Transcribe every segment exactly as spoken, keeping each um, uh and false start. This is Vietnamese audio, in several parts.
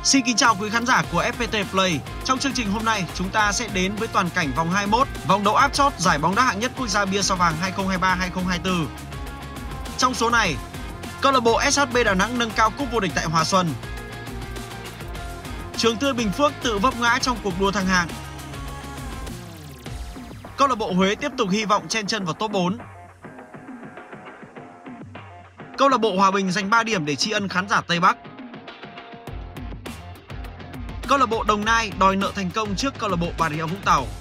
Xin kính chào quý khán giả của ép pê tê Play. Trong chương trình hôm nay, chúng ta sẽ đến với toàn cảnh vòng hai mươi mốt, vòng đấu áp chót giải bóng đá hạng nhất quốc gia bia sao vàng hai không hai ba hai không hai tư. Trong số này, câu lạc bộ ét hát bê Đà Nẵng nâng cao cúp vô địch tại Hòa Xuân. Trường Tươi Bình Phước tự vấp ngã trong cuộc đua thăng hạng. Câu lạc bộ Huế tiếp tục hy vọng chen chân vào top bốn. Câu lạc bộ Hòa Bình giành ba điểm để tri ân khán giả Tây Bắc. Câu lạc bộ Đồng Nai đòi nợ thành công trước câu lạc bộ Bà Rịa Vũng Tàu.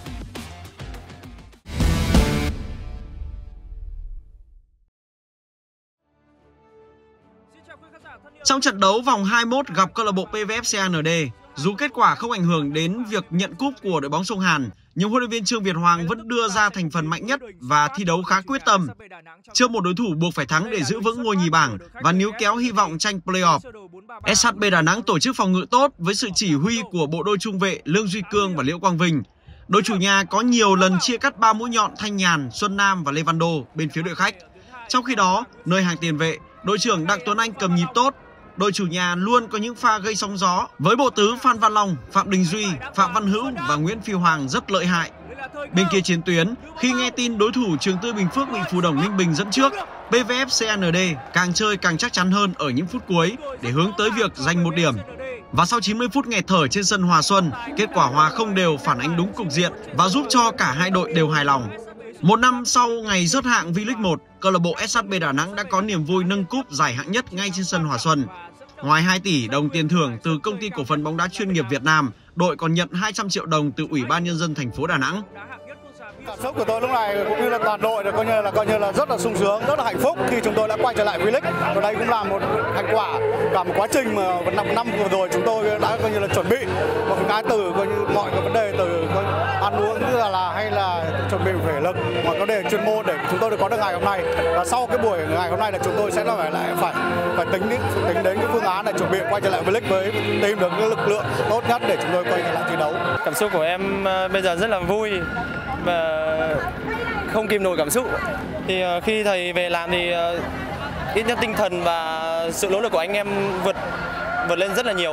Trong trận đấu vòng hai mươi mốt gặp câu lạc bộ pê vê ép xê en đê, dù kết quả không ảnh hưởng đến việc nhận cúp của đội bóng sông Hàn, nhưng huấn luyện viên Trương Việt Hoàng vẫn đưa ra thành phần mạnh nhất và thi đấu khá quyết tâm. Trước một đối thủ buộc phải thắng để giữ vững ngôi nhì bảng và níu kéo hy vọng tranh play-off, ét hát bê Đà Nẵng tổ chức phòng ngự tốt với sự chỉ huy của bộ đôi trung vệ Lương Duy Cương và Liễu Quang Vinh. Đội chủ nhà có nhiều lần chia cắt ba mũi nhọn Thanh Nhàn, Xuân Nam và Lê Văn Đô bên phía đội khách. Trong khi đó, nơi hàng tiền vệ, đội trưởng Đặng Tuấn Anh cầm nhịp tốt. Đội chủ nhà luôn có những pha gây sóng gió với bộ tứ Phan Văn Long, Phạm Đình Duy, Phạm Văn Hữu và Nguyễn Phi Hoàng rất lợi hại. Bên kia chiến tuyến, khi nghe tin đối thủ Trường Tươi Bình Phước bị Phù Đồng Ninh Bình dẫn trước, pê vê ép xê en đê càng chơi càng chắc chắn hơn ở những phút cuối để hướng tới việc giành một điểm. Và sau chín mươi phút nghẹt thở trên sân Hòa Xuân, kết quả hòa không đều phản ánh đúng cục diện và giúp cho cả hai đội đều hài lòng. Một năm sau ngày rớt hạng V-League một, câu lạc bộ ét hát bê Đà Nẵng đã có niềm vui nâng cúp giải hạng nhất ngay trên sân Hòa Xuân. Ngoài hai tỷ đồng tiền thưởng từ Công ty Cổ phần Bóng đá Chuyên nghiệp Việt Nam, đội còn nhận hai trăm triệu đồng từ Ủy ban Nhân dân thành phố Đà Nẵng. Cảm xúc của tôi lúc này cũng như là toàn đội là coi như là coi như là rất là sung sướng, rất là hạnh phúc khi chúng tôi đã quay trở lại V-League. Và đây cũng là một thành quả cả một quá trình mà năm năm vừa rồi chúng tôi đã coi như là chuẩn bị một cái từ coi như mọi cái vấn đề từ ăn uống như là, là hay là chuẩn bị thể lực, mọi vấn đề chuyên môn để chúng tôi được có được ngày hôm nay. Và sau cái buổi ngày hôm nay là chúng tôi sẽ phải lại phải phải tính đến tính đến cái phương án để chuẩn bị quay trở lại V-League với tìm được cái lực lượng tốt nhất để chúng tôi quay trở lại thi đấu. Cảm xúc của em bây giờ rất là vui và không kìm nổi cảm xúc. Thì khi thầy về làm thì ít nhất tinh thần và sự nỗ lực của anh em vượt vượt lên rất là nhiều.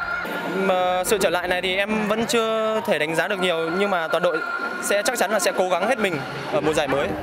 Mà sự trở lại này thì em vẫn chưa thể đánh giá được nhiều, nhưng mà toàn đội sẽ chắc chắn là sẽ cố gắng hết mình ở mùa giải mới.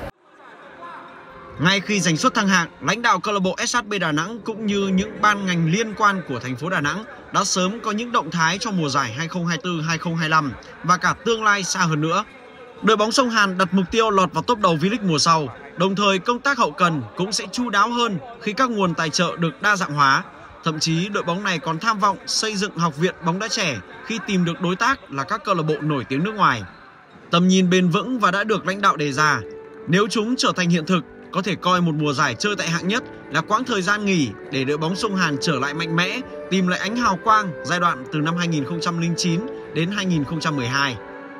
Ngay khi giành suất thăng hạng, lãnh đạo câu lạc bộ ét hát bê Đà Nẵng cũng như những ban ngành liên quan của thành phố Đà Nẵng đã sớm có những động thái cho mùa giải hai không hai tư hai không hai lăm và cả tương lai xa hơn nữa. Đội bóng sông Hàn đặt mục tiêu lọt vào top đầu V-League mùa sau, đồng thời công tác hậu cần cũng sẽ chu đáo hơn khi các nguồn tài trợ được đa dạng hóa. Thậm chí đội bóng này còn tham vọng xây dựng học viện bóng đá trẻ khi tìm được đối tác là các câu lạc bộ nổi tiếng nước ngoài. Tầm nhìn bền vững và đã được lãnh đạo đề ra. Nếu chúng trở thành hiện thực, có thể coi một mùa giải chơi tại hạng nhất là quãng thời gian nghỉ để đội bóng sông Hàn trở lại mạnh mẽ, tìm lại ánh hào quang giai đoạn từ năm hai nghìn không trăm lẻ chín đến hai nghìn không trăm mười hai.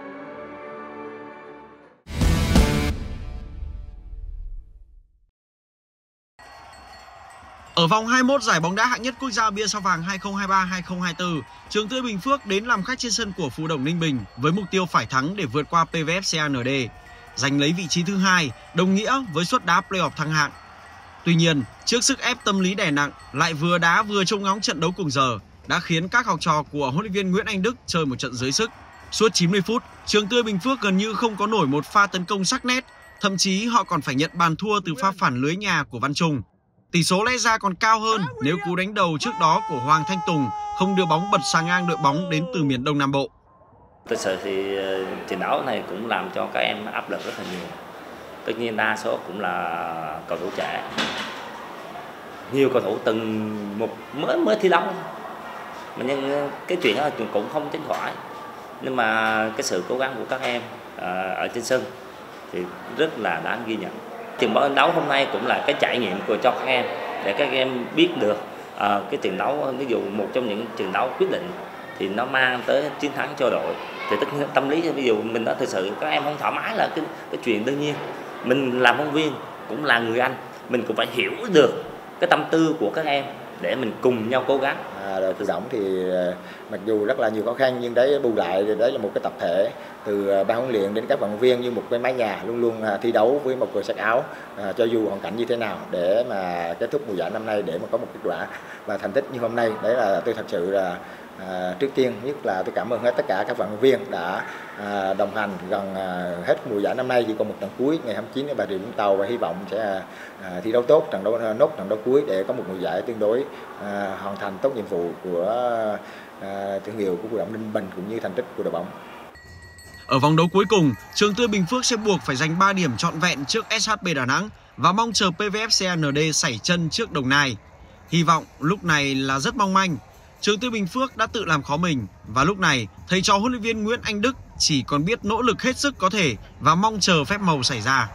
Ở vòng hai mươi mốt giải bóng đá hạng nhất quốc gia bia sao vàng hai không hai ba hai không hai tư, Trường Tươi Bình Phước đến làm khách trên sân của Phù Đồng Ninh Bình với mục tiêu phải thắng để vượt qua pê vê ép xê en đê, giành lấy vị trí thứ hai, đồng nghĩa với suất đá play-off thăng hạng. Tuy nhiên, trước sức ép tâm lý đè nặng, lại vừa đá vừa trông ngóng trận đấu cùng giờ, đã khiến các học trò của huấn luyện viên Nguyễn Anh Đức chơi một trận dưới sức. Suốt chín mươi phút, Trường Tươi Bình Phước gần như không có nổi một pha tấn công sắc nét, thậm chí họ còn phải nhận bàn thua từ pha phản lưới nhà của Văn Trung. Tỷ số lẽ ra còn cao hơn nếu cú đánh đầu trước đó của Hoàng Thanh Tùng không đưa bóng bật sang ngang đội bóng đến từ miền Đông Nam Bộ. Thực sự thì trận đấu này cũng làm cho các em áp lực rất là nhiều. Tất nhiên đa số cũng là cầu thủ trẻ. Nhiều cầu thủ từng một mới mới thi đấu. Mà nhưng cái chuyện đó cũng không tránh khỏi. Nhưng mà cái sự cố gắng của các em ở trên sân thì rất là đáng ghi nhận. Trận đấu hôm nay cũng là cái trải nghiệm của cho các em để các em biết được uh, cái trận đấu, ví dụ một trong những trận đấu quyết định thì nó mang tới chiến thắng cho đội. Thì tất nhiên tâm lý, ví dụ mình đã thực sự các em không thoải mái là cái cái chuyện đương nhiên. Mình làm huấn luyện viên cũng là người anh, mình cũng phải hiểu được cái tâm tư của các em để mình cùng nhau cố gắng. À, đội Tự Động thì mặc dù rất là nhiều khó khăn nhưng đấy bù lại đấy là một cái tập thể từ ban huấn luyện đến các vận động viên như một cái mái nhà luôn luôn thi đấu với một cờ sắc áo, à, cho dù hoàn cảnh như thế nào để mà kết thúc mùa giải năm nay để mà có một kết quả và thành tích như hôm nay. Đấy là tôi thật sự là À, trước tiên nhất là tôi cảm ơn hết tất cả các vận động viên đã à, đồng hành gần à, hết mùa giải năm nay, chỉ còn một trận cuối ngày hai mươi chín ở Bà Rịa Vũng Tàu, và hy vọng sẽ à, thi đấu tốt trận đấu nốt trận đấu cuối để có một mùa giải tương đối à, hoàn thành tốt nhiệm vụ của à, thương hiệu của cổ động Ninh Bình cũng như thành tích của đội bóng. Ở vòng đấu cuối cùng, Trường Tươi Bình Phước sẽ buộc phải giành ba điểm trọn vẹn trước ét hát pê Đà Nẵng và mong chờ pê vê ép xê en đê sẩy chân trước Đồng Nai. Hy vọng lúc này là rất mong manh. Trường Tươi Bình Phước đã tự làm khó mình và lúc này thầy trò huấn luyện viên Nguyễn Anh Đức chỉ còn biết nỗ lực hết sức có thể và mong chờ phép màu xảy ra.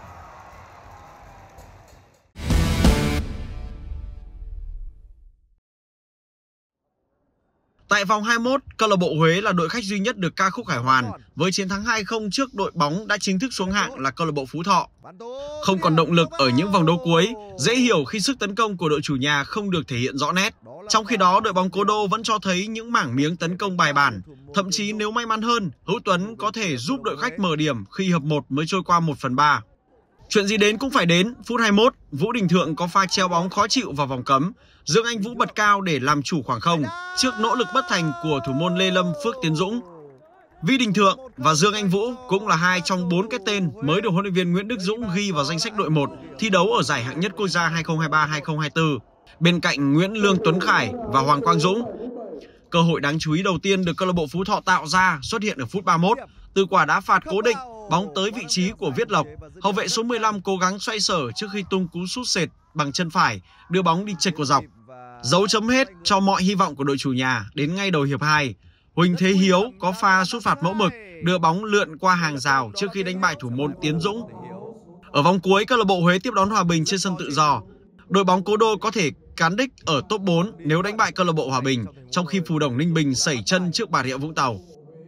Tại vòng hai mươi mốt, câu lạc bộ Huế là đội khách duy nhất được ca khúc khải hoàn với chiến thắng hai không trước đội bóng đã chính thức xuống hạng là câu lạc bộ Phú Thọ. Không còn động lực ở những vòng đấu cuối, dễ hiểu khi sức tấn công của đội chủ nhà không được thể hiện rõ nét. Trong khi đó, đội bóng Cố Đô vẫn cho thấy những mảng miếng tấn công bài bản. Thậm chí nếu may mắn hơn, Hữu Tuấn có thể giúp đội khách mở điểm khi hiệp một mới trôi qua một phần ba. Chuyện gì đến cũng phải đến, phút hai mươi mốt, Vũ Đình Thượng có pha treo bóng khó chịu vào vòng cấm. Dương Anh Vũ bật cao để làm chủ khoảng không trước nỗ lực bất thành của thủ môn Lê Lâm Phước Tiến Dũng. Vi Đình Thượng và Dương Anh Vũ cũng là hai trong bốn cái tên mới được huấn luyện viên Nguyễn Đức Dũng ghi vào danh sách đội một thi đấu ở giải hạng nhất quốc gia hai không hai ba hai không hai tư, bên cạnh Nguyễn Lương Tuấn Khải và Hoàng Quang Dũng. Cơ hội đáng chú ý đầu tiên được câu lạc bộ Phú Thọ tạo ra xuất hiện ở phút ba mươi mốt từ quả đá phạt cố định, bóng tới vị trí của Viết Lộc. Hậu vệ số mười lăm cố gắng xoay sở trước khi tung cú sút sệt bằng chân phải, đưa bóng đi chệch của dọc. Dấu chấm hết cho mọi hy vọng của đội chủ nhà đến ngay đầu hiệp hai. Huỳnh Thế Hiếu có pha sút phạt mẫu mực, đưa bóng lượn qua hàng rào trước khi đánh bại thủ môn Tiến Dũng. Ở vòng cuối, câu lạc bộ Huế tiếp đón Hòa Bình trên sân tự do. Đội bóng Cố Đô có thể cán đích ở top bốn nếu đánh bại câu lạc bộ Hòa Bình, trong khi Phù Đồng Ninh Bình sẩy chân trước Bà Rịa Vũng Tàu.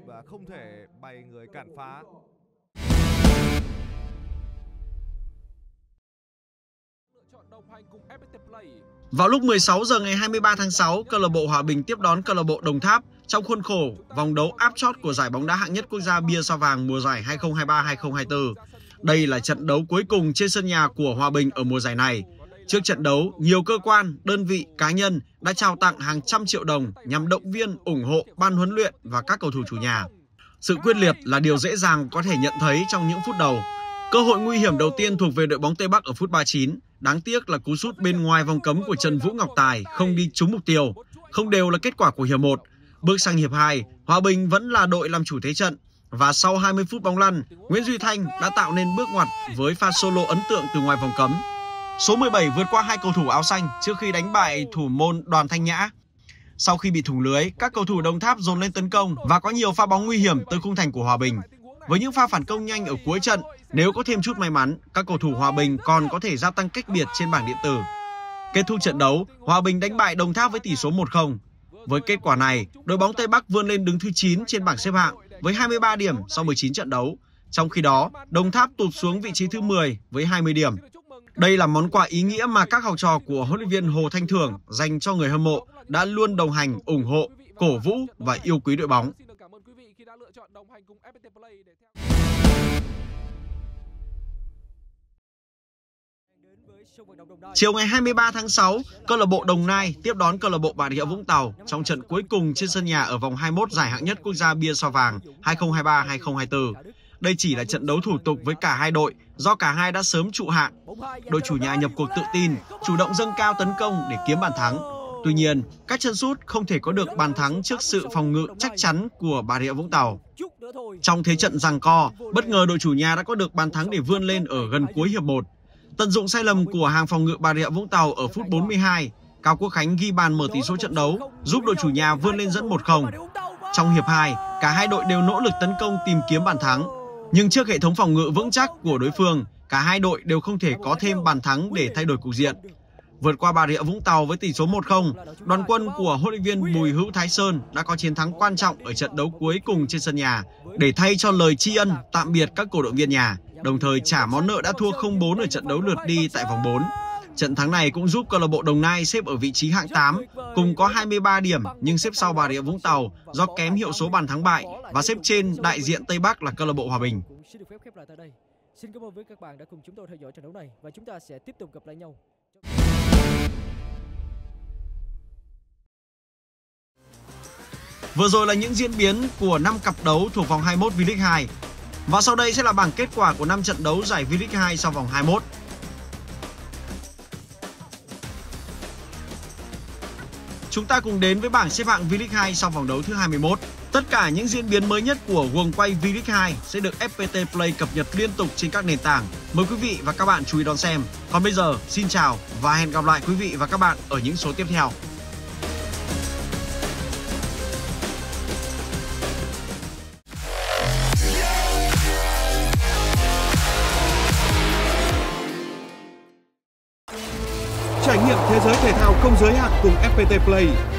Vào lúc mười sáu giờ ngày hai mươi ba tháng sáu, câu lạc bộ Hòa Bình tiếp đón câu lạc bộ Đồng Tháp trong khuôn khổ vòng đấu áp chót của giải bóng đá hạng nhất quốc gia bia sao vàng mùa giải hai không hai ba hai không hai tư. Đây là trận đấu cuối cùng trên sân nhà của Hòa Bình ở mùa giải này. Trước trận đấu, nhiều cơ quan, đơn vị, cá nhân đã trao tặng hàng trăm triệu đồng nhằm động viên, ủng hộ ban huấn luyện và các cầu thủ chủ nhà. Sự quyết liệt là điều dễ dàng có thể nhận thấy trong những phút đầu. Cơ hội nguy hiểm đầu tiên thuộc về đội bóng Tây Bắc ở phút ba mươi chín. Đáng tiếc là cú sút bên ngoài vòng cấm của Trần Vũ Ngọc Tài không đi trúng mục tiêu. Không đều là kết quả của hiệp một. Bước sang hiệp hai, Hòa Bình vẫn là đội làm chủ thế trận. Và sau hai mươi phút bóng lăn, Nguyễn Duy Thanh đã tạo nên bước ngoặt với pha solo ấn tượng từ ngoài vòng cấm. Số mười bảy vượt qua hai cầu thủ áo xanh trước khi đánh bại thủ môn Đoàn Thanh Nhã. Sau khi bị thủng lưới, các cầu thủ Đồng Tháp dồn lên tấn công và có nhiều pha bóng nguy hiểm tới khung thành của Hòa Bình. Với những pha phản công nhanh ở cuối trận, nếu có thêm chút may mắn, các cầu thủ Hòa Bình còn có thể gia tăng cách biệt trên bảng điện tử. Kết thúc trận đấu, Hòa Bình đánh bại Đồng Tháp với tỷ số một không. Với kết quả này, đội bóng Tây Bắc vươn lên đứng thứ chín trên bảng xếp hạng với hai mươi ba điểm sau mười chín trận đấu. Trong khi đó, Đồng Tháp tụt xuống vị trí thứ mười với hai mươi điểm. Đây là món quà ý nghĩa mà các học trò của huấn luyện viên Hồ Thanh Thưởng dành cho người hâm mộ đã luôn đồng hành, ủng hộ, cổ vũ và yêu quý đội bóng. Chiều ngày hai mươi ba tháng sáu, câu lạc bộ Đồng Nai tiếp đón câu lạc bộ Bà Rịa Vũng Tàu trong trận cuối cùng trên sân nhà ở vòng hai mươi mốt giải hạng nhất quốc gia bia sao vàng hai không hai ba hai không hai tư. Đây chỉ là trận đấu thủ tục với cả hai đội do cả hai đã sớm trụ hạng. Đội chủ nhà nhập cuộc tự tin, chủ động dâng cao tấn công để kiếm bàn thắng. Tuy nhiên, các chân sút không thể có được bàn thắng trước sự phòng ngự chắc chắn của Bà Rịa Vũng Tàu. Trong thế trận giằng co, bất ngờ đội chủ nhà đã có được bàn thắng để vươn lên ở gần cuối hiệp một. Tận dụng sai lầm của hàng phòng ngự Bà Rịa Vũng Tàu ở phút bốn mươi hai, Cao Quốc Khánh ghi bàn mở tỷ số trận đấu, giúp đội chủ nhà vươn lên dẫn một không. Trong hiệp hai, cả hai đội đều nỗ lực tấn công tìm kiếm bàn thắng. Nhưng trước hệ thống phòng ngự vững chắc của đối phương, cả hai đội đều không thể có thêm bàn thắng để thay đổi cục diện. Vượt qua Bà Rịa Vũng Tàu với tỷ số một không, đoàn quân của huấn luyện viên Bùi Hữu Thái Sơn đã có chiến thắng quan trọng ở trận đấu cuối cùng trên sân nhà để thay cho lời tri ân tạm biệt các cổ động viên nhà, đồng thời trả món nợ đã thua không bốn ở trận đấu lượt đi tại vòng bốn. Trận thắng này cũng giúp câu lạc bộ Đồng Nai xếp ở vị trí hạng tám cùng có hai mươi ba điểm nhưng xếp sau Bà Rịa Vũng Tàu do kém hiệu số bàn thắng bại và xếp trên đại diện Tây Bắc là câu lạc bộ Hòa Bình. Xin cảm ơn với các bạn đã cùng chúng tôi theo dõi trận đấu này và chúng ta sẽ tiếp tục gặp lại nhau. Vừa rồi là những diễn biến của năm cặp đấu thuộc vòng hai mươi mốt V-League hai. Và sau đây sẽ là bảng kết quả của năm trận đấu giải V-League hai sau vòng hai mươi mốt. Chúng ta cùng đến với bảng xếp hạng V-League hai sau vòng đấu thứ hai mươi mốt. Tất cả những diễn biến mới nhất của guồng quay V-League hai sẽ được ép pê tê Play cập nhật liên tục trên các nền tảng. Mời quý vị và các bạn chú ý đón xem. Còn bây giờ, xin chào và hẹn gặp lại quý vị và các bạn ở những số tiếp theo. Trải nghiệm thế giới thể thao không giới hạn cùng ép pê tê Play.